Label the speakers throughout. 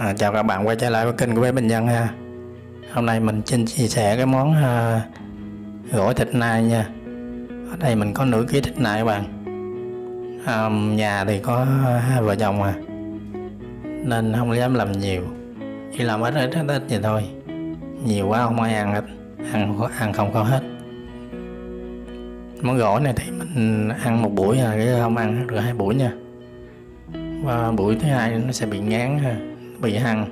Speaker 1: Chào các bạn quay trở lại với kênh của bé Bình Nhân ha. Hôm nay mình xin chia sẻ cái món gỏi thịt nai nha. Ở đây mình có nửa ký thịt nai các bạn. Nhà thì có hai vợ chồng nên không dám làm nhiều, chỉ làm ít vậy thôi. Nhiều quá không ai ăn hết, ăn không có hết. Món gỏi này thì mình ăn một buổi chứ không ăn được hai buổi nha. Và buổi thứ hai nó sẽ bị ngán ha, bị hăng.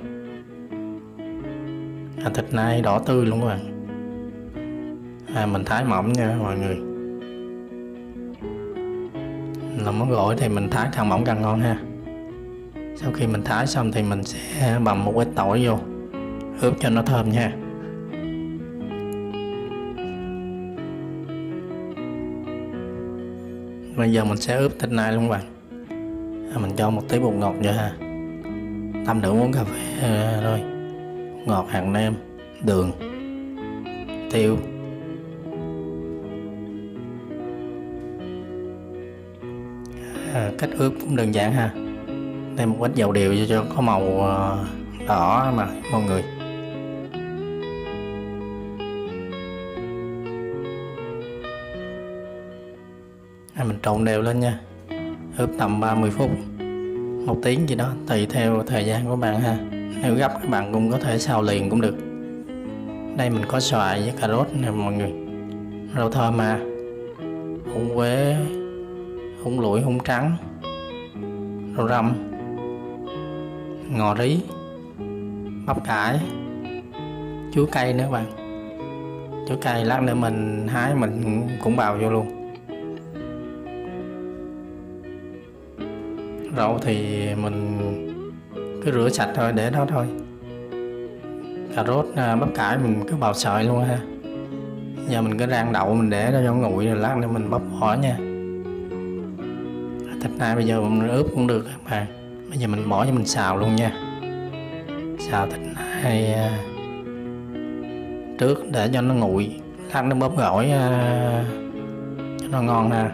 Speaker 1: Thịt nai đỏ tươi luôn các bạn. Mình thái mỏng nha mọi người. Làm món gỏi thì mình thái càng mỏng càng ngon ha. Sau khi mình thái xong thì mình sẽ bằm một ít tỏi vô, ướp cho nó thơm nha. Bây giờ mình sẽ ướp thịt nai luôn các bạn. Mình cho một tí bột ngọt vô ha, tầm nửa muỗng cà phê thôi. Ngọt, hạt nêm, đường, tiêu. Cách ướp cũng đơn giản ha. Thêm một ít dầu điều cho có màu đỏ mà mọi người. Mình trộn đều lên nha. Ướp tầm 30 phút, 1 tiếng gì đó tùy theo thời gian của bạn ha. Nếu gấp các bạn cũng có thể xào liền cũng được. Đây mình có xoài với cà rốt nè mọi người, rau thơm húng quế, húng lủi, húng trắng, rau răm, ngò rí, bắp cải, chuối cây nữa các bạn. Chuối cây lát nữa mình hái mình cũng bào vô luôn. Rau thì mình cứ rửa sạch thôi, để đó thôi. Cà rốt, bắp cải mình cứ bào sợi luôn ha. Giờ mình cứ rang đậu mình để cho nguội, rồi lát nữa mình bóc vỏ nha. Thịt nai bây giờ mình ướp cũng được các bạn. Bây giờ mình bỏ cho mình xào luôn nha. Xào thịt nai trước để cho nó nguội, lát nó bóp gỏi cho nó ngon ha.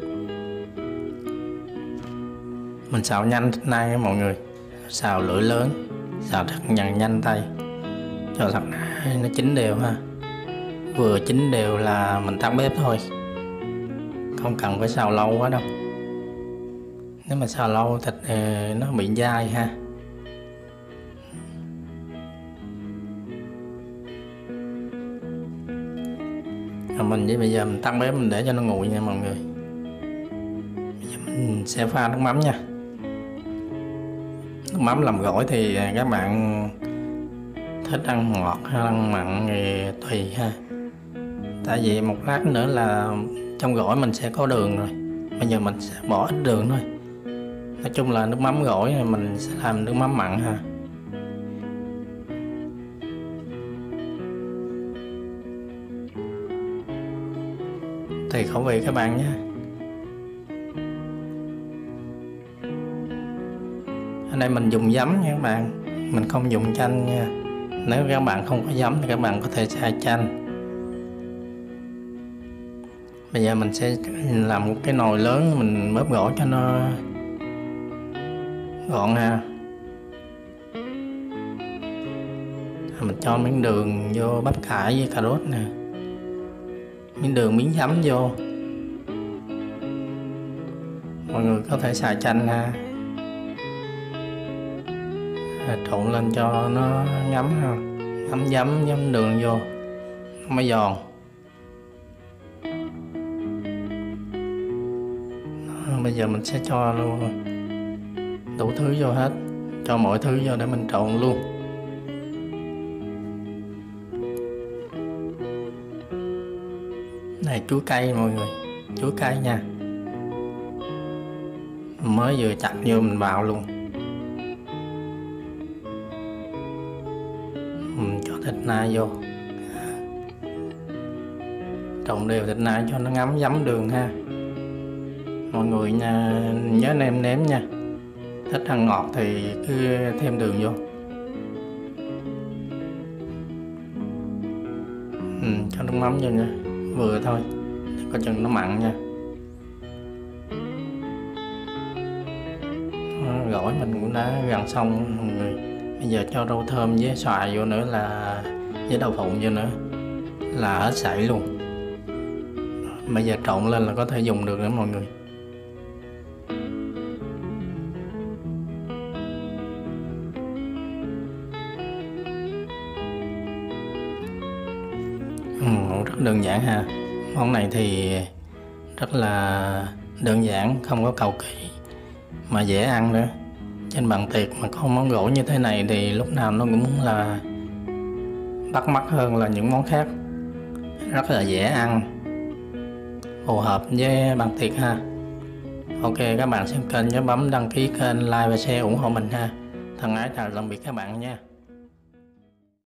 Speaker 1: Mình xào nhanh thịt nai mọi người, xào lửa lớn, xào thật nhanh tay cho thịt nai nó chín đều ha. Vừa chín đều là mình tắt bếp thôi, không cần phải xào lâu quá đâu. Nếu mà xào lâu thịt nó bị dai ha. Bây giờ mình tắt bếp mình để cho nó nguội nha mọi người. Bây giờ mình sẽ pha nước mắm nha. Nước mắm làm gỏi thì các bạn thích ăn ngọt hay ăn mặn thì tùy ha. Tại vì một lát nữa là trong gỏi mình sẽ có đường rồi. Bây giờ mình sẽ bỏ ít đường thôi. Nói chung là nước mắm gỏi mình sẽ làm nước mắm mặn ha. Tùy khẩu vị các bạn nhé. Ở đây mình dùng giấm nha các bạn, mình không dùng chanh nha. Nếu các bạn không có giấm thì các bạn có thể xài chanh. Bây giờ mình sẽ làm một cái nồi lớn, mình bóp gỏi cho nó gọn ha. Mình cho miếng đường vô, bắp cải với cà rốt nè, miếng đường, miếng giấm vô. Mọi người có thể xài chanh ha. Trộn lên cho nó ngấm ha, ngấm giấm đường vô nó mới giòn. Bây giờ mình sẽ cho luôn đủ thứ vô hết, cho mọi thứ vô để mình trộn luôn. Này chuối cây mọi người, chuối cây nha, mới vừa chặt vô mình bào luôn. Mình cho thịt nai vô, trộn đều thịt nai cho nó ngấm giấm đường ha. Mọi người nhớ nêm nếm nha. Thích ăn ngọt thì cứ thêm đường vô. Cho nước mắm vô nha, vừa thôi, để có chừng nó mặn nha. Gỏi mình cũng đã gần xong mọi người. Bây giờ cho rau thơm với xoài vô nữa là với đậu phụng vô nữa là hết sảy luôn. Bây giờ trộn lên là có thể dùng được nữa mọi người. Rất đơn giản ha. Món này thì rất là đơn giản, không có cầu kỳ mà dễ ăn nữa. Trên bàn tiệc mà có món gỗ như thế này thì lúc nào nó cũng là bắt mắt hơn là những món khác. Rất là dễ ăn, phù hợp với bàn tiệc ha. Ok, các bạn xem kênh nhớ bấm đăng ký kênh, like và share ủng hộ mình ha. Thân ái chào tạm biệt các bạn nha.